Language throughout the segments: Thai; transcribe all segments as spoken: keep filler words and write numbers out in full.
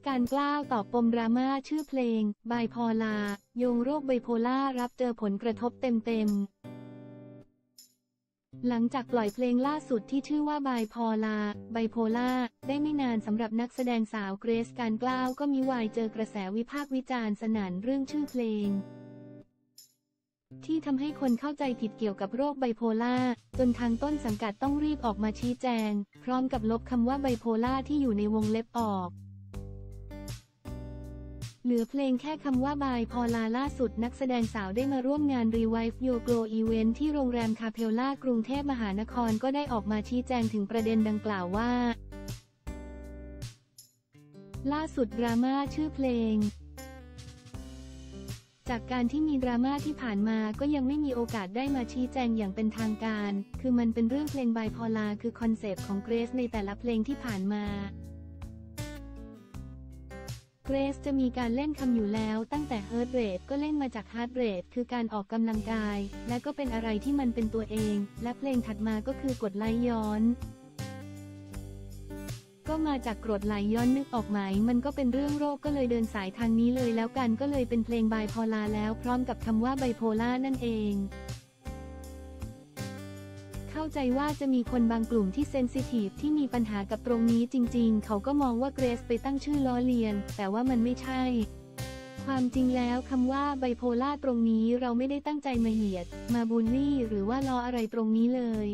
การกล้าวตอบปมดราม่าชื่อเพลงไบโพลาโยงโรคไบโพล่ารับเจอผลกระทบเต็มๆหลังจากปล่อยเพลงล่าสุดที่ชื่อว่าไบโพลาไบโพล่าได้ไม่นานสำหรับนักแสดงสาวเกรซการกล้าวก็มีวายเจอกระแสวิพากษ์วิจารณ์สนั่นเรื่องชื่อเพลงที่ทำให้คนเข้าใจผิดเกี่ยวกับโรคไบโพล่าจนทางต้นสังกัดต้องรีบออกมาชี้แจงพร้อมกับลบคำว่าไบโพล่าที่อยู่ในวงเล็บออกเหลือเพลงแค่คำว่าไบโพลาล่าสุดนักแสดงสาวได้มาร่วมงาน Revive Your Glow Event ที่โรงแรมคาเพลล่ากรุงเทพมหานครก็ได้ออกมาชี้แจงถึงประเด็นดังกล่าวว่าล่าสุดดราม่าชื่อเพลงจากการที่มีดราม่าที่ผ่านมาก็ยังไม่มีโอกาสได้มาชี้แจงอย่างเป็นทางการคือมันเป็นเรื่องเพลงไบโพลาคือคอนเซปต์ของเกรซในแต่ละเพลงที่ผ่านมาเกรซจะมีการเล่นคำอยู่แล้วตั้งแต่ Heart Rate ก็เล่นมาจาก Heart Rate คือการออกกำลังกายและก็เป็นอะไรที่มันเป็นตัวเองและเพลงถัดมาก็คือกดไหลย้อนก็มาจากกรดไหลย้อนนึกออกไหมมันก็เป็นเรื่องโรคก็เลยเดินสายทางนี้เลยแล้วกันก็เลยเป็นเพลงไบโพลาแล้วพร้อมกับคำว่าไบโพล่านั่นเองเข้าใจว่าจะมีคนบางกลุ่มที่เซนซิทีฟที่มีปัญหากับตรงนี้จริงๆเขาก็มองว่าเกรซไปตั้งชื่อล้อเลียนแต่ว่ามันไม่ใช่ความจริงแล้วคำว่าไบโพล่าตรงนี้เราไม่ได้ตั้งใจมาเหยียดมาบูลลี่หรือว่าล้ออะไรตรงนี้เลย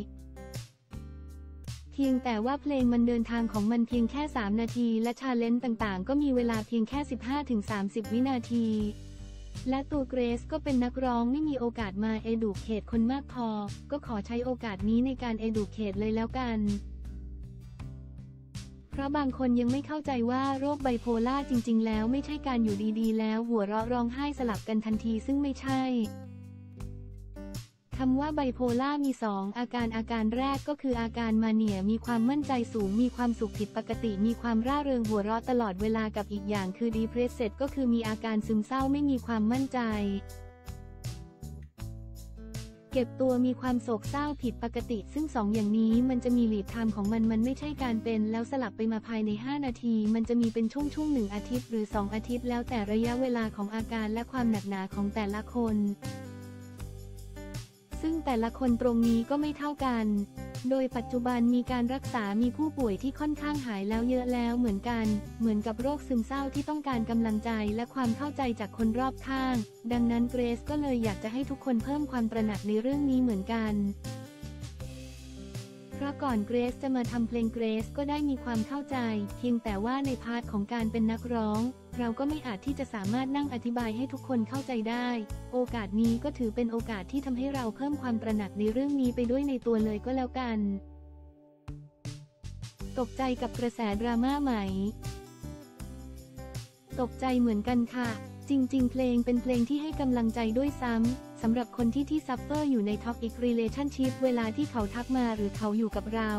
เพียงแต่ว่าเพลงมันเดินทางของมันเพียงแค่สามนาทีและชาเลนจ์ต่างๆก็มีเวลาเพียงแค่ สิบห้าถึงสามสิบ วินาทีและตัวเกรซก็เป็นนักร้องไม่มีโอกาสมาเอดูเคทคนมากพอก็ขอใช้โอกาสนี้ในการเอดูเคทเลยแล้วกันเพราะบางคนยังไม่เข้าใจว่าโรคไบโพล่าจริงๆแล้วไม่ใช่การอยู่ดีๆแล้วหัวเราะร้องไห้สลับกันทันทีซึ่งไม่ใช่คำว่าไบโพล่ามีสองอาการอาการแรกก็คืออาการมาเนียมีความมั่นใจสูงมีความสุขผิดปกติมีความร่าเริงหัวเราะตลอดเวลากับอีกอย่างคือดีเพรสเซตก็คือมีอาการซึมเศร้าไม่มีความมั่นใจเก็บตัวมีความโศกเศร้าผิดปกติซึ่งสองอย่างนี้มันจะมีลีดไทม์ของมันมันไม่ใช่การเป็นแล้วสลับไปมาภายในห้านาทีมันจะมีเป็นช่วงๆหนึ่งอาทิตย์หรือสองอาทิตย์แล้วแต่ระยะเวลาของอาการและความหนักหนาของแต่ละคนซึ่งแต่ละคนตรงนี้ก็ไม่เท่ากันโดยปัจจุบันมีการรักษามีผู้ป่วยที่ค่อนข้างหายแล้วเยอะแล้วเหมือนกันเหมือนกับโรคซึมเศร้าที่ต้องการกำลังใจและความเข้าใจจากคนรอบข้างดังนั้นเกรซก็เลยอยากจะให้ทุกคนเพิ่มความตระหนักในเรื่องนี้เหมือนกันเพราะก่อนเกรซจะมาทำเพลงเกรซก็ได้มีความเข้าใจเพียงแต่ว่าในพาร์ทของการเป็นนักร้องเราก็ไม่อาจที่จะสามารถนั่งอธิบายให้ทุกคนเข้าใจได้โอกาสนี้ก็ถือเป็นโอกาสที่ทำให้เราเพิ่มความตระหนักในเรื่องนี้ไปด้วยในตัวเลยก็แล้วกันตกใจกับกระแสดราม่าไหมตกใจเหมือนกันค่ะจริงๆเพลงเป็นเพลงที่ให้กำลังใจด้วยซ้ำสำหรับคนที่ที่ซัฟเฟอร์อยู่ในท็อกซิกรีเลชั่นชิพเวลาที่เขาทักมาหรือเขาอยู่กับเรา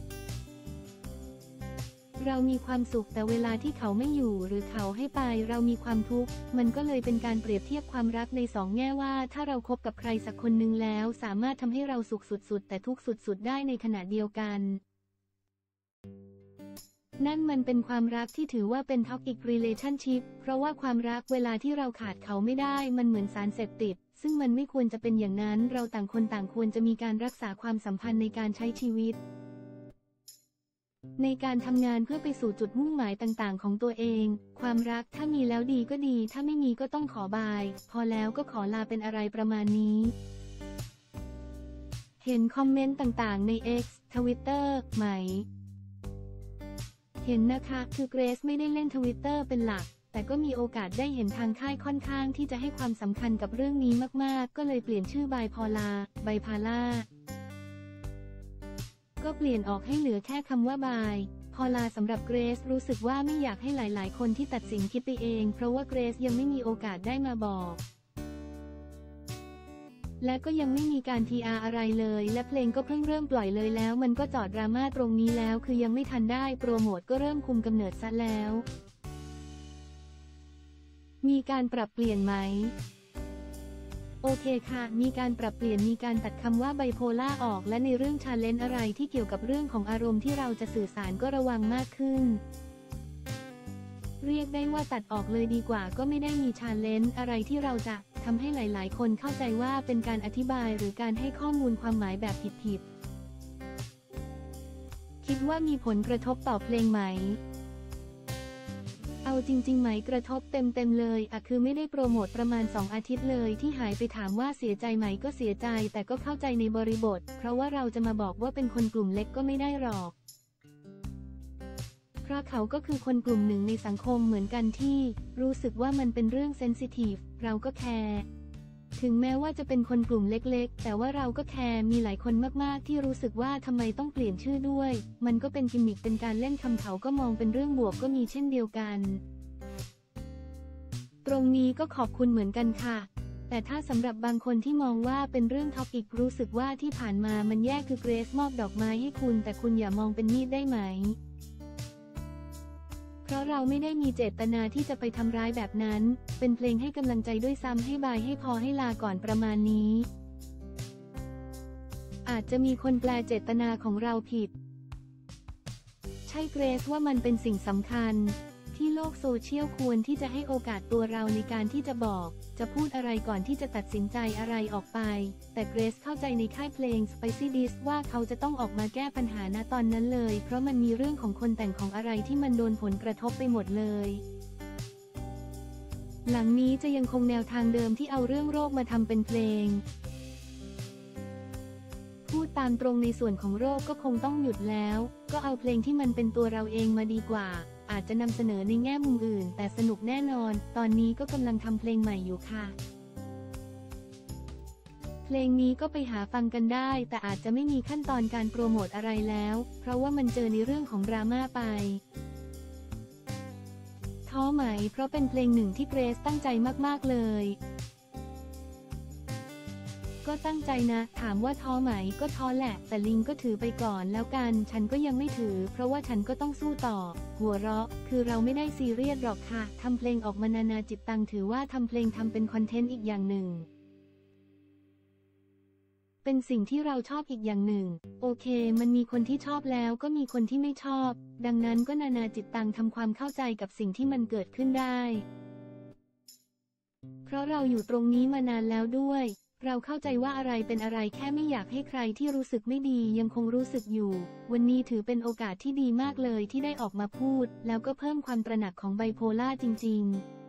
เรามีความสุขแต่เวลาที่เขาไม่อยู่หรือเขาให้ไปเรามีความทุกข์มันก็เลยเป็นการเปรียบเทียบความรักในสองแง่ว่าถ้าเราคบกับใครสักคนหนึ่งแล้วสามารถทำให้เราสุขสุดๆแต่ทุกข์สุดๆได้ในขณะเดียวกันนั่นมันเป็นความรักที่ถือว่าเป็น Toxic Relationship เพราะว่าความรักเวลาที่เราขาดเขาไม่ได้มันเหมือนสารเสพติดซึ่งมันไม่ควรจะเป็นอย่างนั้นเราต่างคนต่างควรจะมีการรักษาความสัมพันธ์ในการใช้ชีวิตในการทำงานเพื่อไปสู่จุดมุ่งหมายต่างๆของตัวเองความรักถ้ามีแล้วดีก็ดีถ้าไม่มีก็ต้องขอบายพอแล้วก็ขอลาเป็นอะไรประมาณนี้เห็นคอมเมนต์ต่างๆใน X Twitter ไหมเห็นนะคะคือเกรซไม่ได้เล่น Twitter เป็นหลักแต่ก็มีโอกาสได้เห็นทางค่ายค่อนข้างที่จะให้ความสำคัญกับเรื่องนี้มากๆก็เลยเปลี่ยนชื่อไบโพลาไบพาล่าก็เปลี่ยนออกให้เหลือแค่คำว่าบายพอลาสำหรับเกรซรู้สึกว่าไม่อยากให้หลายๆคนที่ตัดสินคิดไปเองเพราะว่าเกรซยังไม่มีโอกาสได้มาบอกและก็ยังไม่มีการ พี อาร์ อะไรเลยและเพลงก็เพิ่งเริ่มปล่อยเลยแล้วมันก็จอดดราม่าตรงนี้แล้วคือยังไม่ทันได้โปรโมทก็เริ่มคุมกำเนิดซะแล้วมีการปรับเปลี่ยนไหมโอเคค่ะมีการปรับเปลี่ยนมีการตัดคำว่าไบโพล่าออกและในเรื่องชาเลนจ์อะไรที่เกี่ยวกับเรื่องของอารมณ์ที่เราจะสื่อสารก็ระวังมากขึ้นเรียกได้ว่าตัดออกเลยดีกว่าก็ไม่ได้มีชาเลนจ์อะไรที่เราจะทำให้หลายๆคนเข้าใจว่าเป็นการอธิบายหรือการให้ข้อมูลความหมายแบบผิดๆคิดว่ามีผลกระทบต่อเพลงไหมเอาจริงๆไหมกระทบเต็มๆเลยอะคือไม่ได้โปรโมทประมาณสองอาทิตย์เลยที่หายไปถามว่าเสียใจไหมก็เสียใจแต่ก็เข้าใจในบริบทเพราะว่าเราจะมาบอกว่าเป็นคนกลุ่มเล็กก็ไม่ได้หรอกเพราะเขาก็คือคนกลุ่มหนึ่งในสังคมเหมือนกันที่รู้สึกว่ามันเป็นเรื่องเซนซิทีฟเราก็แคร์ถึงแม้ว่าจะเป็นคนกลุ่มเล็กๆแต่ว่าเราก็แคร์มีหลายคนมากๆที่รู้สึกว่าทำไมต้องเปลี่ยนชื่อด้วยมันก็เป็นกิมมิคเป็นการเล่นคำเขาก็มองเป็นเรื่องบวกก็มีเช่นเดียวกันตรงนี้ก็ขอบคุณเหมือนกันค่ะแต่ถ้าสำหรับบางคนที่มองว่าเป็นเรื่องท็อปอีกรู้สึกว่าที่ผ่านมามันแย่คือเกรซมอบดอกไม้ให้คุณแต่คุณอย่ามองเป็นมีดได้ไหมเพราะเราไม่ได้มีเจตนาที่จะไปทำร้ายแบบนั้นเป็นเพลงให้กำลังใจด้วยซ้ำให้บายให้พอให้ลาก่อนประมาณนี้อาจจะมีคนแปลเจตนาของเราผิดใช่เกรซว่ามันเป็นสิ่งสำคัญที่โลกโซเชียลควรที่จะให้โอกาสตัวเราในการที่จะบอกจะพูดอะไรก่อนที่จะตัดสินใจอะไรออกไปแต่เกรซเข้าใจในค่ายเพลง Spicy Dish ว่าเขาจะต้องออกมาแก้ปัญหาณตอนนั้นเลยเพราะมันมีเรื่องของคนแต่งของอะไรที่มันโดนผลกระทบไปหมดเลยหลังนี้จะยังคงแนวทางเดิมที่เอาเรื่องโรคมาทำเป็นเพลงพูดตามตรงในส่วนของโรคก็คงต้องหยุดแล้วก็เอาเพลงที่มันเป็นตัวเราเองมาดีกว่าอาจจะนำเสนอในแง่มุมอื่นแต่สนุกแน่นอนตอนนี้ก็กำลังทำเพลงใหม่อยู่ค่ะเพลงนี้ก็ไปหาฟังกันได้แต่อาจจะไม่มีขั้นตอนการโปรโมทอะไรแล้วเพราะว่ามันเจอในเรื่องของดราม่าไปท้อไหมเพราะเป็นเพลงหนึ่งที่เกรซตั้งใจมากๆเลยก็ตั้งใจนะถามว่าท้อไหมก็ท้อแหละแต่ลิงก็ถือไปก่อนแล้วกันฉันก็ยังไม่ถือเพราะว่าฉันก็ต้องสู้ต่อหัวเราะคือเราไม่ได้ซีเรียสหรอกค่ะทำเพลงออกมานานาจิตตังถือว่าทำเพลงทำเป็นคอนเทนต์อีกอย่างหนึ่งเป็นสิ่งที่เราชอบอีกอย่างหนึ่งโอเคมันมีคนที่ชอบแล้วก็มีคนที่ไม่ชอบดังนั้นก็นานาจิตตังทำความเข้าใจกับสิ่งที่มันเกิดขึ้นได้เพราะเราอยู่ตรงนี้มานานแล้วด้วยเราเข้าใจว่าอะไรเป็นอะไรแค่ไม่อยากให้ใครที่รู้สึกไม่ดียังคงรู้สึกอยู่วันนี้ถือเป็นโอกาสที่ดีมากเลยที่ได้ออกมาพูดแล้วก็เพิ่มความตระหนักของไบโพล่าจริงๆ